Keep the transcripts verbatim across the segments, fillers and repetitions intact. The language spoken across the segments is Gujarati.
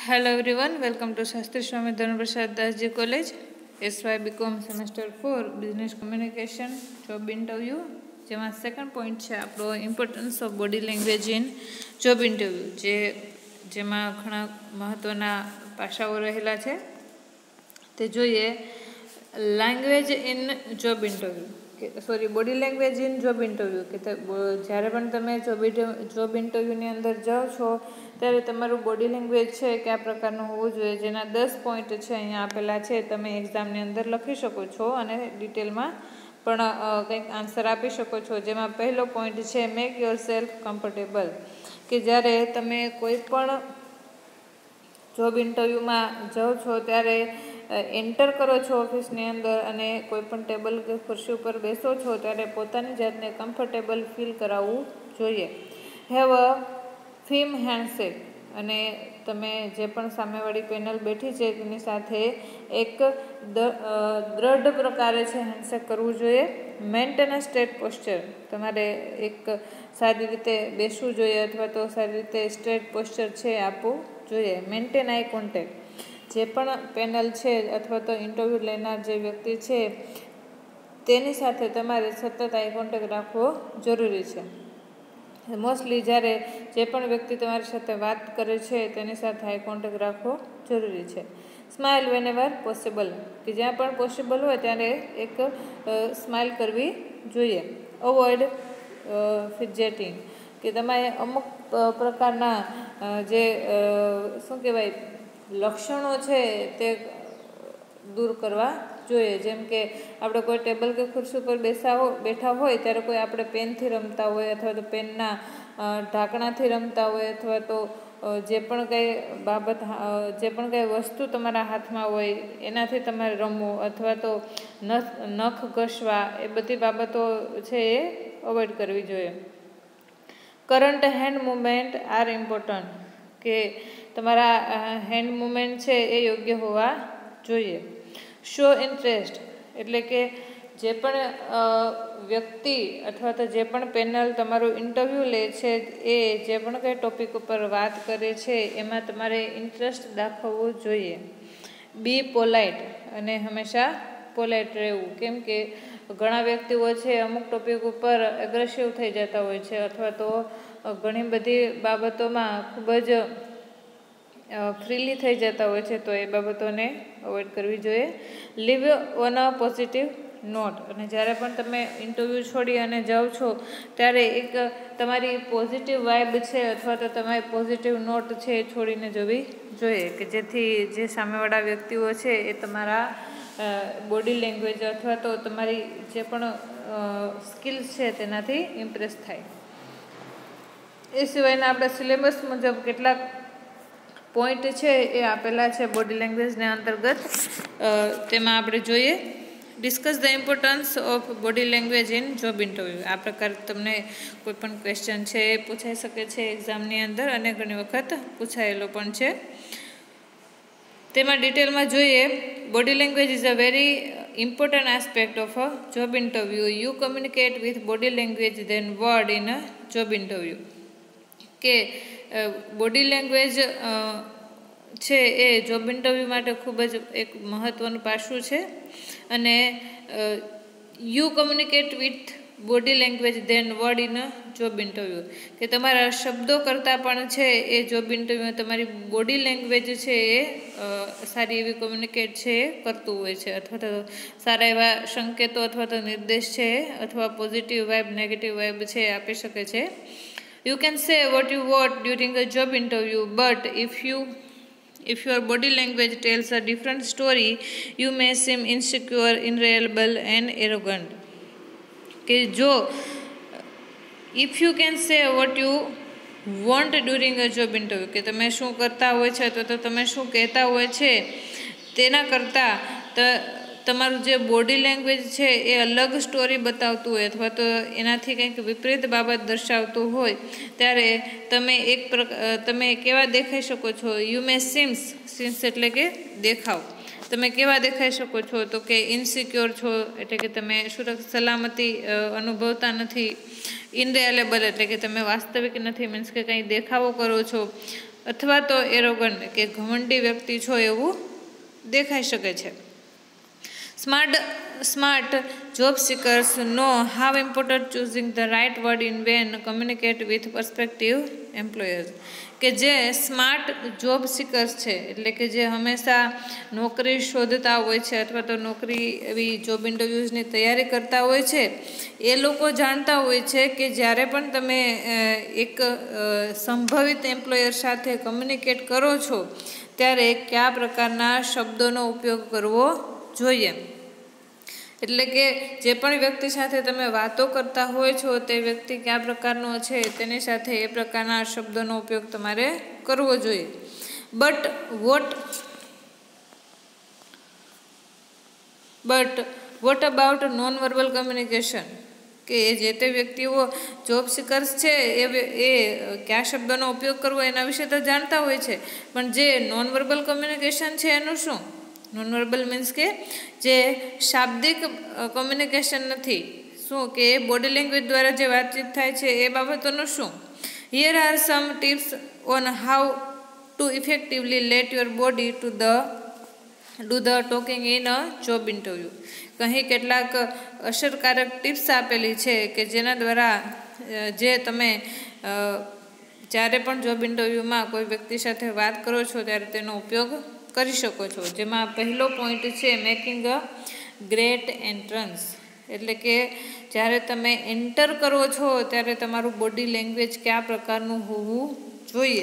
Hello everyone, welcome to Shastri Swami Dhanprasad Dasji College, S Y B Com Semester four, Business Communication, Job Interview. જેમાં સેકન્ડ પોઈન્ટ છે આપણો importance of body language in job interview, જે જેમાં ઘણા મહત્ત્વના પાસાઓ રહેલા છે તે જોઈએ. લેંગ્વેજ ઇન જોબ ઇન્ટરવ્યૂ કે sorry body language in job interview કે જ્યારે પણ તમે જોબ જોબ ઇન્ટરવ્યૂની અંદર જાઓ છો ત્યારે તમારું બોડી લેંગ્વેજ છે કયા પ્રકારનું હોવું જોઈએ, જેના દસ પોઈન્ટ છે અહીંયા આપેલા છે. તમે એક્ઝામની અંદર લખી શકો છો અને ડિટેલમાં પણ કંઈક આન્સર આપી શકો છો. જેમાં પહેલો પોઈન્ટ છે મેક યોર સેલ્ફ કમ્ફર્ટેબલ, કે જ્યારે તમે કોઈ પણ જોબ ઇન્ટરવ્યૂમાં જાઓ છો ત્યારે એન્ટર કરો છો ઓફિસની અંદર અને કોઈ પણ ટેબલ કે ખુરશી ઉપર બેસો છો ત્યારે પોતાની જાતને કમ્ફર્ટેબલ ફીલ કરાવવું જોઈએ. હેવ અ ફીમ હેન્ડશેક, અને તમે જે પણ સામેવાળી પેનલ બેઠી છે તેની સાથે એક દ્રઢ પ્રકારે છે હેન્ડશેક કરવું જોઈએ. મેન્ટેન અ સ્ટ્રેટ પોસ્ચર, તમારે એક સારી રીતે બેસવું જોઈએ અથવા તો સારી રીતે સ્ટ્રેટ પોસ્ચર છે આપવું જોઈએ. મેન્ટેન આઈ કોન્ટેક્ટ, જે પણ પેનલ છે અથવા તો ઇન્ટરવ્યૂ લેનાર જે વ્યક્તિ છે તેની સાથે તમારે સતત આઈ કોન્ટેક્ટ રાખવો જરૂરી છે. મોસ્ટલી જ્યારે જે પણ વ્યક્તિ તમારી સાથે વાત કરે છે તેની સાથે આઈ કોન્ટેક્ટ રાખવો જરૂરી છે. સ્માઇલ વેન એવર પોસિબલ, કે જ્યાં પણ પોસિબલ હોય ત્યારે એક સ્માઇલ કરવી જોઈએ. અવોઇડ ફિડજેટિંગ, કે તમારે અમુક પ્રકારના જે શું કહેવાય લક્ષણો છે તે દૂર કરવા જોઈએ. જેમ કે આપણે કોઈ ટેબલ કે ખુરશી પર બેસા બેઠા હોય ત્યારે કોઈ આપણે પેનથી રમતા હોય અથવા તો પેનના ઢાંકણાથી રમતા હોય અથવા તો જે પણ કંઈ બાબત જે પણ કંઈ વસ્તુ તમારા હાથમાં હોય એનાથી તમારે રમવું અથવા તો નખ નખ ઘસવા, એ બધી બાબતો છે એ અવોઇડ કરવી જોઈએ. Current hand movement are important, કે તમારા હેન્ડ મુવમેન્ટ છે એ યોગ્ય હોવા જોઈએ. શો ઇન્ટરેસ્ટ, એટલે કે જે પણ વ્યક્તિ અથવા તો જે પણ પેનલ તમારું ઇન્ટરવ્યૂ લે છે એ જે પણ કંઈ ટૉપિક ઉપર વાત કરે છે એમાં તમારે ઇન્ટરેસ્ટ દાખવવું જોઈએ. બી પોલાઇટ, અને હંમેશા પોલાઇટ રહેવું, કેમ કે ઘણા વ્યક્તિઓ છે અમુક ટૉપિક ઉપર એગ્રેસિવ થઈ જતા હોય છે અથવા તો ઘણી બધી બાબતોમાં ખૂબ જ ફ્રીલી થઈ જતા હોય છે, તો એ બાબતોને અવોઇડ કરવી જોઈએ. Leave on a positive note, અને જ્યારે પણ તમે ઇન્ટરવ્યૂ છોડી અને જાઓ છો ત્યારે એક તમારી પોઝિટિવ વાઇબ છે અથવા તો તમારી પોઝિટિવ નોટ છે એ છોડીને જવી જોઈએ, કે જેથી જે સામેવાળા વ્યક્તિઓ છે એ તમારા બોડી લેંગ્વેજ અથવા તો તમારી જે પણ સ્કિલ્સ છે તેનાથી ઇમ્પ્રેસ થાય. એ સિવાયના આપણા સિલેબસ મુજબ કેટલાક પોઈન્ટ છે એ આપેલા છે બોડી લેંગ્વેજના અંતર્ગત. તેમાં આપણે જોઈએ discuss the importance of body language in job interview. આ પ્રકારે તમને કોઈ પણ ક્વેશ્ચન છે એ પૂછાઈ શકે છે એક્ઝામની અંદર અને ઘણી વખત પૂછાયેલો પણ છે. તેમાં ડિટેલમાં જોઈએ. Body language is a very important aspect of a job interview. You communicate with body language then word in a job interview, કે બોડી લેંગ્વેજ છે એ જોબ ઇન્ટરવ્યૂ માટે ખૂબ જ એક મહત્ત્વનું પાસું છે. અને you communicate with body language then word in a job interview, કે તમારા શબ્દો કરતાં પણ છે એ જોબ ઇન્ટરવ્યૂ તમારી બોડી લેંગ્વેજ છે એ સારી એવી કોમ્યુનિકેટ છે એ કરતું હોય છે, અથવા તો સારા એવા સંકેતો અથવા તો નિર્દેશ છે અથવા પોઝિટિવ વાઇબ નેગેટિવ વાઇબ છે એ આપી શકે છે. You can say what you want during a job interview, but if you if your body language tells a different story, you may seem insecure, unreliable and arrogant. કે જો if you can say what you want during a job interview, કે તમે શું કરતા હોય છે તો તમે શું કહેતા હોય છે તેના કરતાં તમારું જે બોડી લેંગ્વેજ છે એ અલગ સ્ટોરી બતાવતું હોય અથવા તો એનાથી કંઈક વિપરીત બાબત દર્શાવતું હોય ત્યારે તમે એક પ્રકાર તમે કેવા દેખાઈ શકો છો. યુ મે સિમ્સ સિમ્સ એટલે કે દેખાવ. તમે કેવા દેખાઈ શકો છો તો કે ઇનસિક્યોર છો, એટલે કે તમે સુરક્ષિત સલામતી અનુભવતા નથી. ઇનરિલેબલ, એટલે કે તમે વાસ્તવિક નથી, મીન્સ કે કંઈ દેખાવો કરો છો. अथवा तो एरोगન્ટ के घमंडी व्यक्ति छो एवुं देखाई शके छे। Smart smart job seekers know how important choosing the right word in when communicate with prospective employers કે જે સ્માર્ટ જોબ સિકર્સ છે એટલે કે જે હંમેશા નોકરી શોધતા હોય છે અથવા તો નોકરી એવી જોબ ઇન્ટરવ્યૂઝની તૈયારી કરતા હોય છે એ લોકો જાણતા હોય છે કે જ્યારે પણ તમે એક સંભવિત એમ્પ્લોયર સાથે કમ્યુનિકેટ કરો છો ત્યારે કયા પ્રકારના શબ્દોનો ઉપયોગ કરવો જોઈએ। એટલે કે જે પણ વ્યક્તિ સાથે તમે વાતો કરતા હોય છો તે વ્યક્તિ કયા પ્રકારનો છે તેની સાથે એ પ્રકારના શબ્દોનો ઉપયોગ તમારે કરવો જોઈએ। But what but what about non verbal communication કે જે તે વ્યક્તિઓ જોબ સિકર્સ છે એ એ કયા શબ્દોનો ઉપયોગ કરવો એના વિશે તો જાણતા હોય છે, પણ જે નોન વર્બલ કમ્યુનિકેશન છે એનું શું? નોન વર્બલ મીન્સ કે જે શાબ્દિક કમ્યુનિકેશન નથી, શું કે બોડી લેંગ્વેજ દ્વારા જે વાતચીત થાય છે એ બાબતોનું શું? Here are some tips on how to effectively let your body to the do the talking in a job interview. અહીં કેટલાક અસરકારક ટિપ્સ આપેલી છે કે જેના દ્વારા જે તમે જ્યારે પણ જોબ ઇન્ટરવ્યૂમાં કોઈ વ્યક્તિ સાથે વાત કરો છો ત્યારે તેનો ઉપયોગ કરી શકો છો। જેમાં પહેલો પોઈન્ટ છે મેકિંગ અ ગ્રેટ એન્ટ્રન્સ એટલે કે જ્યારે તમે એન્ટર કરો છો ત્યારે તમારું બોડી લેંગ્વેજ કયા પ્રકારનું હોવું જોઈએ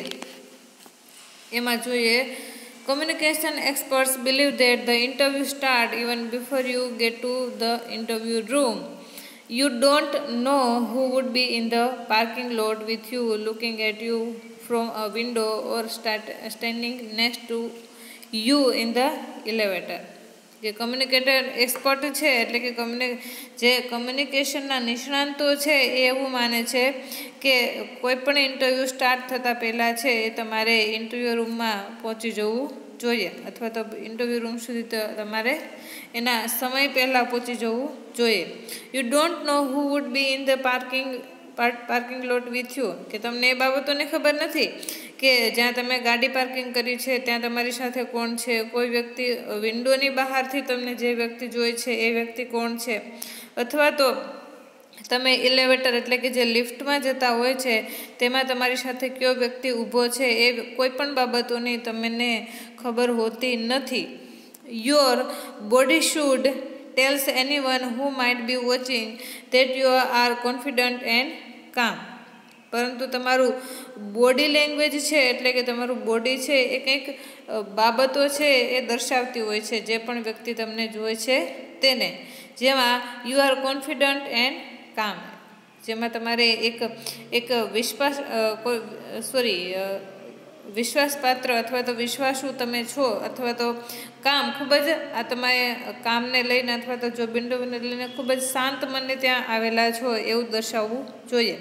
એમાં જોઈએ communication experts believe that the interview start even before you get to the interview room. You don't know who would be in the parking lot with you looking at you from a window or start standing next to you in the elevator. જે કમ્યુનિકેટર એક્સપર્ટ છે એટલે કે કમ્યુનિ જે કમ્યુનિકેશનના નિષ્ણાંતો છે એ એવું માને છે કે કોઈ પણ ઇન્ટરવ્યૂ સ્ટાર્ટ થતાં પહેલાં છે એ તમારે ઇન્ટરવ્યૂ રૂમમાં પહોંચી જવું જોઈએ અથવા તો ઇન્ટરવ્યૂ રૂમ સુધી તમારે એના સમય પહેલાં પહોંચી જવું જોઈએ। You don't know who would be in the parking parking lot with you કે તમને એ બાબતોની ખબર નથી કે જ્યાં તમે ગાડી પાર્કિંગ કરી છે ત્યાં તમારી સાથે કોણ છે, કોઈ વ્યક્તિ વિન્ડોની બહારથી તમને જે વ્યક્તિ જોઈ છે એ વ્યક્તિ કોણ છે, અથવા તો તમે ઇલેવેટર એટલે કે જે લિફ્ટમાં જતા હોય છે તેમાં તમારી સાથે કયો વ્યક્તિ ઊભો છે એ કોઈ પણ બાબતોની તમને ખબર હોતી નથી। Your body should tells anyone who might be watching that you are confident and calm. પરંતુ તમારું બોડી લેંગ્વેજ છે એટલે કે તમારું બોડી છે એ કંઈક બાબતો છે એ દર્શાવતી હોય છે જે પણ વ્યક્તિ તમને જોવે છે તેને, જેમાં યુ આર કોન્ફિડન્ટ એન્ડ કામ, જેમાં તમારે એક એક વિશ્વાસ કોઈ સોરી વિશ્વાસપાત્ર અથવા તો વિશ્વાસુ તમે છો અથવા તો કામ ખૂબ જ આ તમે કામને લઈને અથવા તો જોબ ઇન્ટરવ્યૂને લઈને ખૂબ જ શાંત મને ત્યાં આવેલા છો એવું દર્શાવવું જોઈએ।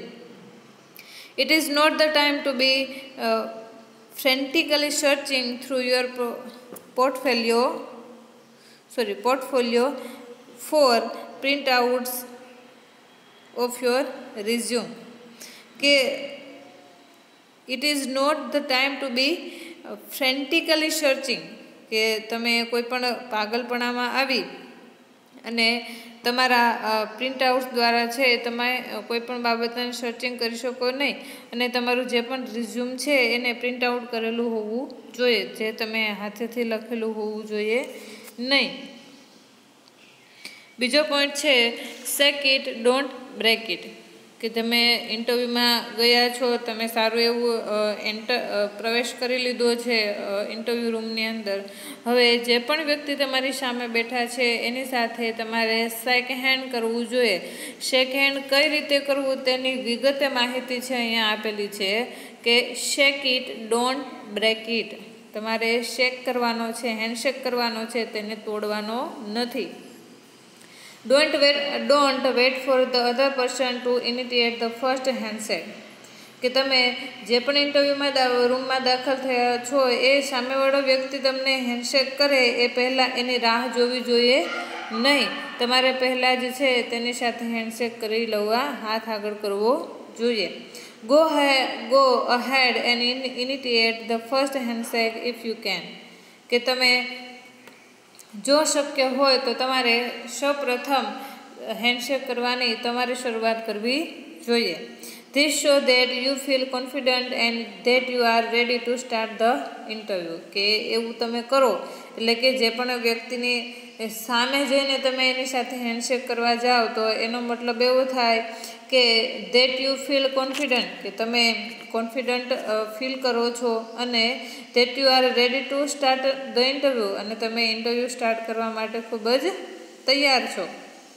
It is not the time to be uh, frantically searching through your pro- portfolio, sorry, portfolio for printouts of your resume. કે it is not the time to be uh, frantically searching કે તમે કોઈ પણ પાગલપણામાં આવી અને તમારા પ્રિન્ટઆઉટ્સ દ્વારા છે તમે કોઈ પણ બાબતને સર્ચિંગ કરી શકો નહીં અને તમારું જે પણ રિઝ્યુમ છે એને પ્રિન્ટઆઉટ કરેલું હોવું જોઈએ, જે તમે હાથેથી લખેલું હોવું જોઈએ નહીં। બીજો પોઈન્ટ છે shake it don't break it કે તમે ઇન્ટરવ્યૂમાં ગયા છો, તમે સારું એવું એન્ટર પ્રવેશ કરી લીધો છે ઇન્ટરવ્યૂ રૂમની અંદર, હવે જે પણ વ્યક્તિ તમારી સામે બેઠા છે એની સાથે તમારે શેક હેન્ડ કરવું જોઈએ। શેક હેન્ડ કઈ રીતે કરવું તેની વિગતે માહિતી છે અહીંયા આપેલી છે કે shake it don't break it, તમારે શેક કરવાનો છે, હેન્ડશેક કરવાનો છે, તેને તોડવાનો નથી। Don't wait, don't wait for the other person to initiate the first handshake કે તમે જે પણ ઇન્ટરવ્યૂમાં રૂમમાં દાખલ થયા છો એ સામેવાળો વ્યક્તિ તમને હેન્ડશેક કરે એ પહેલાં એની રાહ જોવી જોઈએ નહીં, તમારે પહેલાં જ છે તેની સાથે હેન્ડશેક કરી લેવા હાથ આગળ કરવો જોઈએ। Go go ahead and initiate the first handshake if you can. કે તમે જો શક્ય હોય તો તમારે સૌપ્રથમ હેન્ડશેક કરવાની તમારે શરૂઆત કરવી જોઈએ. This show that you feel confident and that you are ready to start the interview. કે એવું તમે કરો એટલે કે જે પણ વ્યક્તિની સામે જઈને તમે એની સાથે હેન્ડશેક કરવા જાઓ તો એનો મતલબ એવો થાય કે દેટ યુ ફીલ કોન્ફિડન્ટ, કે તમે કોન્ફિડન્ટ ફીલ કરો છો, અને that you are ready to start the interview, અને તમે ઇન્ટરવ્યૂ સ્ટાર્ટ કરવા માટે ખૂબ જ તૈયાર છો.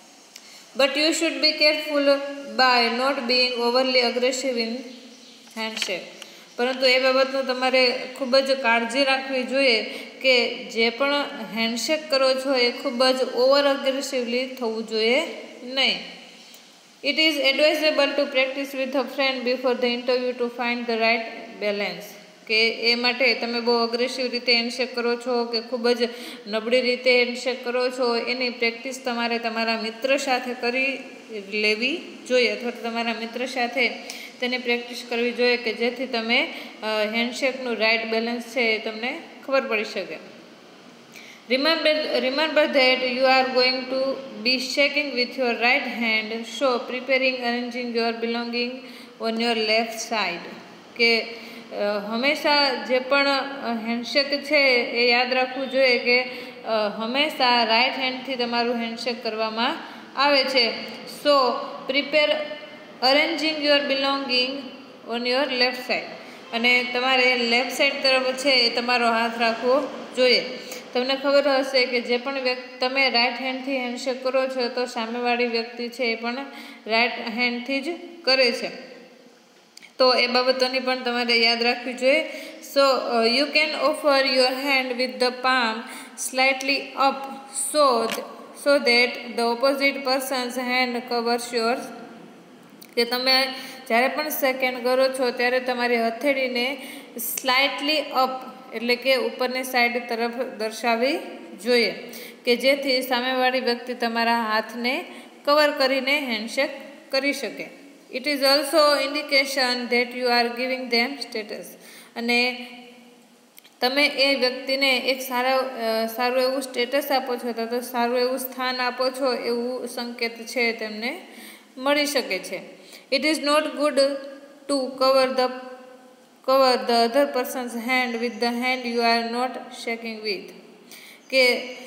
But you should be careful by not being overly aggressive in handshake. પરંતુ એ બાબતનું તમારે ખૂબ જ કાળજી રાખવી જોઈએ કે જે પણ હેન્ડશેક કરો છો એ ખૂબ જ ઓવર અગ્રેસિવલી થવું જોઈએ નહીં. It is advisable to practise with a friend before the interview to find the right balance. કે એ માટે તમે બહુ અગ્રેસિવ રીતે હેન્ડશેક કરો છો કે ખૂબ જ નબળી રીતે હેન્ડશેક કરો છો, એની પ્રેક્ટિસ તમારે તમારા મિત્ર સાથે કરી લેવી જોઈએ, અથવા તમારા મિત્ર સાથે તેની પ્રેક્ટિસ કરવી જોઈએ કે જેથી તમે હેન્ડશેકનું રાઇટ બેલેન્સ છે એ તમને ખબર પડી શકે. Remember remember that you are going to be shaking with your right hand, so preparing arranging your belonging on your left side. કે હંમેશા જે પણ હેન્ડશેક છે એ યાદ રાખવું જોઈએ કે હંમેશા રાઇટ હેન્ડથી તમારું હેન્ડશેક કરવામાં આવે છે. So prepare arranging your belonging on your left side. અને તમારે લેફ્ટ સાઇડ તરફ છે એ તમારો હાથ રાખવો જોઈએ. તમને ખબર હશે કે જે પણ વ્યક્તિ તમે રાઇટ હેન્ડથી હેન્ડશેક કરો છો તો સામેવાળી વ્યક્તિ છે એ પણ રાઇટ હેન્ડથી જ કરે છે. તો એ બાબતોની પણ તમારે યાદ રાખવી જોઈએ. So you can offer your hand with the palm slightly up so so that the opposite person's hand covers yours. કે તમે જ્યારે પણ સેકન્ડ કરો છો ત્યારે તમારી હથેળીને સ્લાઇટલી અપ એટલે કે ઉપરની સાઈડ તરફ દર્શાવવી જોઈએ કે જેથી સામેવાળી વ્યક્તિ તમારા હાથને કવર કરીને હેન્ડશેક કરી શકે. It is also indication that you are giving them status. અને તમે એ વ્યક્તિને એક સારા સારું એવું સ્ટેટસ આપો છો તો સારું એવું સ્થાન આપો છો એવું સંકેત છે તેમને મળી શકે છે. It is not good to cover the cover the other person's hand with the hand you are not shaking with. કે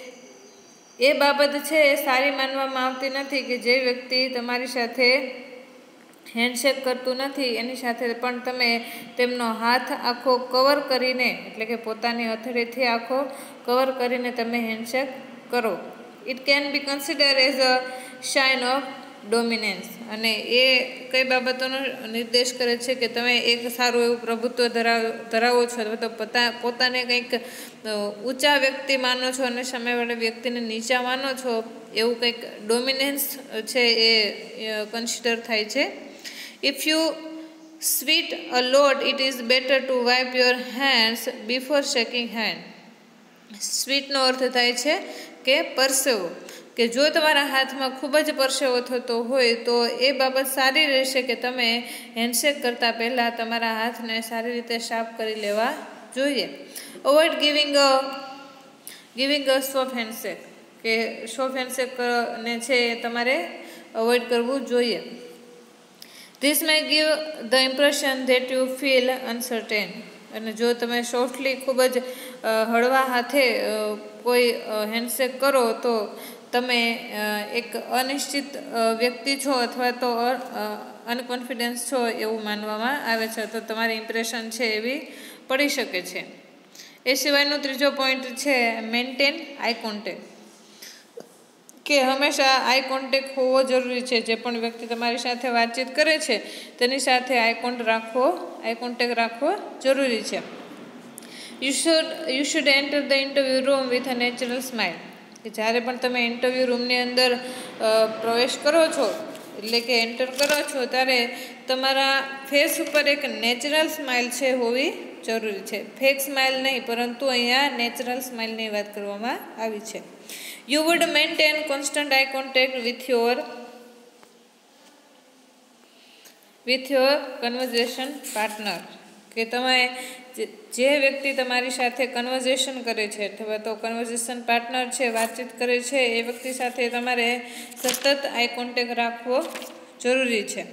એ બાબત છે એ સારી માનવામાં આવતી નથી કે જે વ્યક્તિ તમારી સાથે હેન્ડશેક કરતું નથી એની સાથે પણ તમે તેમનો હાથ આખો કવર કરીને એટલે કે પોતાની હથેળીથી આખો કવર કરીને તમે હેન્ડશેક કરો. It can be consider as a sign of dominance. અને એ કઈ બાબતોનો નિર્દેશ કરે છે કે તમે એક સારું એવું પ્રભુત્વ ધરાવ ધરાવો છો અથવા તો પોતા પોતાને કંઈક ઊંચા વ્યક્તિ માનો છો અને સામેવાળી વ્યક્તિને નીચા માનો છો એવું કંઈક ડોમિનન્સ છે એ કન્સિડર થાય છે. If you sweat a lot it is better to wipe your hands before shaking hand. સ્વીટનો અર્થ થાય છે કે પરસેવો. કે જો તમારા હાથમાં ખૂબ જ પરસેવો થતો હોય તો એ બાબત સારી રહેશે કે તમે હેન્ડશેક કરતાં પહેલાં તમારા હાથને સારી રીતે સાફ કરી લેવા જોઈએ. Avoid giving a giving a soft handshake. કે સોફ્ટ હેન્ડશેક ને છે એ તમારે અવોઇડ કરવું જોઈએ. This may give the impression that you feel uncertain. અને જો તમે સોફ્ટલી ખૂબ જ હળવા હાથે કોઈ હેન્ડશેક કરો તો તમે એક અનિશ્ચિત વ્યક્તિ છો અથવા તો અનકોન્ફિડન્સ છો એવું માનવામાં આવે છે, તો તમારી ઇમ્પ્રેશન છે એવી પડી શકે છે. એ સિવાયનો ત્રીજો પોઈન્ટ છે મેન્ટેન આઈ કોન્ટેક્ટ. કે હંમેશા આઈ કોન્ટેક્ટ હોવો જરૂરી છે. જે પણ વ્યક્તિ તમારી સાથે વાતચીત કરે છે તેની સાથે આઈ કોન્ટેક્ટ રાખવો આઈ કોન્ટેક્ટ રાખવો જરૂરી છે. You should you should enter the interview room with a natural smile. કે જ્યારે પણ તમે ઇન્ટરવ્યૂ રૂમની અંદર પ્રવેશ કરો છો એટલે કે એન્ટર કરો છો ત્યારે તમારા ફેસ ઉપર એક નેચરલ સ્માઇલ છે હોવી જરૂરી છે. ફેક સ્માઇલ નહીં, પરંતુ અહીંયા નેચરલ સ્માઇલની વાત કરવામાં આવી છે. You would maintain constant eye contact with your with your conversation partner, કે તમે જે વ્યક્તિ તમારી સાથે કન્વર્ઝેશન કરે છે અથવા તો કન્વર્ઝેશન પાર્ટનર છે, વાતચીત કરે છે, એ વ્યક્તિ સાથે તમારે સતત આઈ કોન્ટેક્ટ રાખવો જરૂરી છે.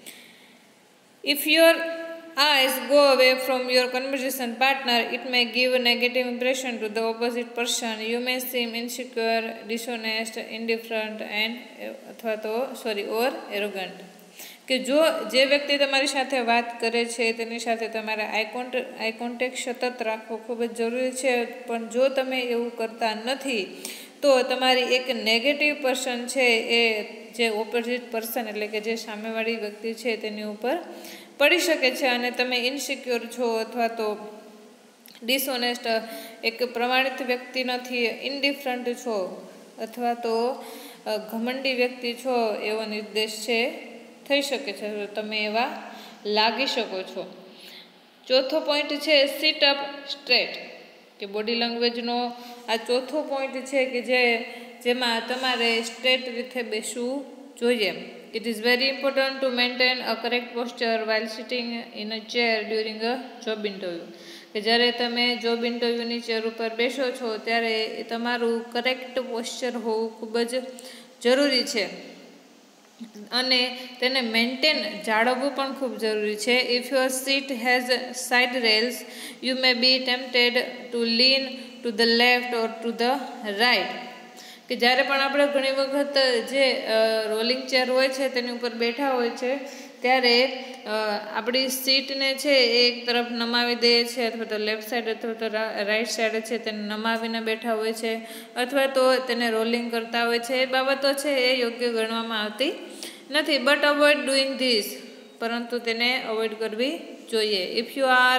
If your eyes go away from your conversation partner, it may give a negative impression to the opposite person. You may seem insecure, dishonest, indifferent and અથવા તો સોરી or arrogant. કે જો જે વ્યક્તિ તમારી સાથે વાત કરે છે તેની સાથે તમારે આઈ કોન્ટેક્ટ આઈ કોન્ટેક્ટ સતત રાખવો ખૂબ જ જરૂરી છે. પણ જો તમે એવું કરતા નથી તો તમારી એક નેગેટિવ પર્સન છે એ જે ઓપોઝિટ પર્સન એટલે કે જે સામેવાળી વ્યક્તિ છે તેની ઉપર પડી શકે છે અને તમે ઇનસિક્યોર છો અથવા તો ડિસઓનેસ્ટ એક પ્રમાણિત વ્યક્તિ નથી, ઇન્ડિફરન્ટ છો અથવા તો ઘમંડી વ્યક્તિ છો એવો નિર્દેશ છે થઈ શકે છે, તો તમે એવા લાગી શકો છો. ચોથો પોઈન્ટ છે સીટ અપ સ્ટ્રેટ, કે બોડી લેંગ્વેજનો આ ચોથો પોઈન્ટ છે કે જે જેમાં તમારે સ્ટ્રેટ રીતે બેસવું જોઈએ. It is very important to maintain a correct posture while sitting in a chair during a job interview. કે જ્યારે તમે જોબ ઇન્ટરવ્યૂની ચેર ઉપર બેસો છો ત્યારે તમારું કરેક્ટ પોસ્ચર હોવું ખૂબ જ જરૂરી છે અને તેને મેન્ટેન જાળવવું પણ ખૂબ જરૂરી છે. If your seat has side rails, you may be tempted to lean to the left or to the right. કે જ્યારે પણ આપણે ઘણી વખત જે રોલિંગ ચેર હોય છે તેની ઉપર બેઠા હોય છે ત્યારે આપણી સીટને છે એ એક તરફ નમાવી દઈએ છીએ અથવા તો લેફ્ટ સાઈડ અથવા તો રાઈટ સાઈડ છે તેને નમાવીને બેઠા હોય છે અથવા તો તેને રોલિંગ કરતા હોય છે. એ બાબતો છે એ યોગ્ય ગણવામાં આવતી નથી. બટ અવોઇડ ડુઈંગ ધીસ, પરંતુ તેને અવોઇડ કરવી જોઈએ. If you are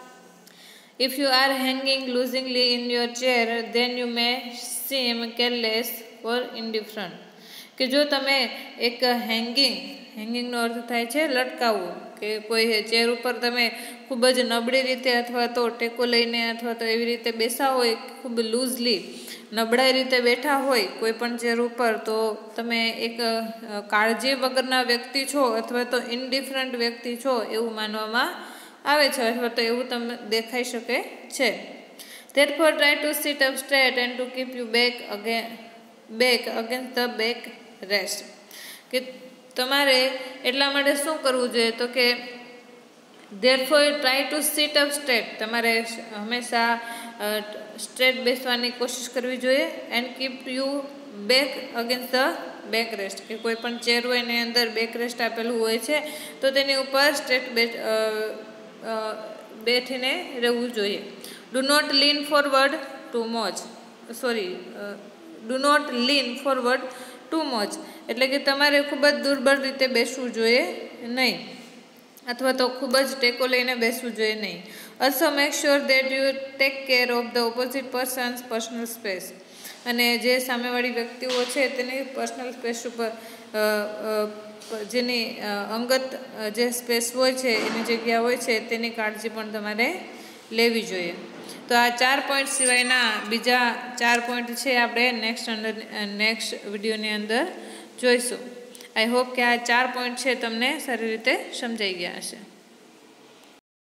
If you are hanging loosely in your chair, then you may seem careless or indifferent. કે જો તમે એક હેંગિંગ હેંગિંગનો અર્થ થાય છે લટકાવવું, કે કોઈ ચેર ઉપર તમે ખૂબ જ નબળી રીતે અથવા તો ટેકો લઈને અથવા તો એવી રીતે બેસા હોય, ખૂબ લૂઝલી નબળાઈ રીતે બેઠા હોય કોઈ પણ ચેર ઉપર, તો તમે એક કાળજી વગરના વ્યક્તિ છો અથવા તો ઇન્ડિફરન્ટ વ્યક્તિ છો એવું માનવામાં આવે છે અથવા તો એવું તમને દેખાઈ શકે છે. Therefore try to sit up straight and to keep you back again back against the back rest. કે તમારે એટલા માટે શું કરવું જોઈએ તો કે therefore try to sit up straight, તમારે હંમેશા સ્ટ્રેટ બેસવાની કોશિશ કરવી જોઈએ. and keep you back against the back rest, કે કોઈ પણ ચેર હોય એની અંદર બેક રેસ્ટ આપેલું હોય છે તો તેની ઉપર સ્ટ્રેટ બેઠ બેઠીને રહેવું જોઈએ. Do not lean forward too much sorry do not lean forward too much, એટલે કે તમારે ખૂબ જ દુર્બળ રીતે બેસવું જોઈએ નહીં અથવા તો ખૂબ જ ટેકો લઈને બેસવું જોઈએ નહીં. Also make sure that you take care of the opposite person's personal space. અને જે સામેવાળી વ્યક્તિઓ છે તેની પર્સનલ સ્પેસ ઉપર જેની અંગત જે સ્પેસ હોય છે એની જગ્યા હોય છે તેની કાળજી પણ તમારે લેવી જોઈએ. તો આ ચાર પોઈન્ટ સિવાયના બીજા ચાર પોઈન્ટ છે આપણે નેક્સ્ટ અંડર નેક્સ્ટ વિડીયોની અંદર જોઈશું. આઈ હોપ કે આ ચાર પોઈન્ટ છે તમને સારી રીતે સમજાઈ ગયા હશે.